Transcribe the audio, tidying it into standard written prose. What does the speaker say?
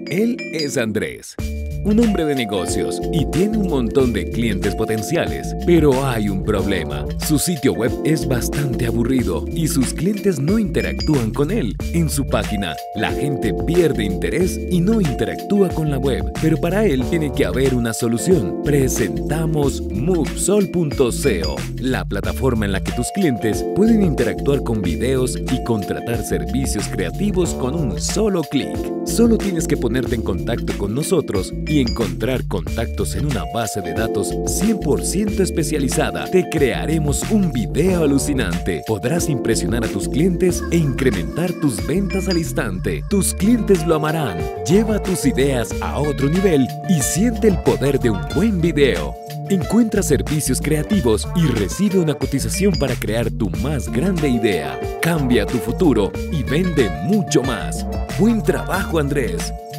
Él es Andrés, un hombre de negocios y tiene un montón de clientes potenciales, pero hay un problema. Su sitio web es bastante aburrido y sus clientes no interactúan con él. En su página, la gente pierde interés y no interactúa con la web, pero para él tiene que haber una solución. Presentamos Movesol.co, la plataforma en la que tus clientes pueden interactuar con videos y contratar servicios creativos con un solo clic. Solo tienes que ponerte en contacto con nosotros y encontrar contactos en una base de datos 100% especializada. Te crearemos un video alucinante. Podrás impresionar a tus clientes e incrementar tus ventas al instante. Tus clientes lo amarán. Lleva tus ideas a otro nivel y siente el poder de un buen video. Encuentra servicios creativos y recibe una cotización para crear tu más grande idea. Cambia tu futuro y vende mucho más. Buen trabajo, Andrés.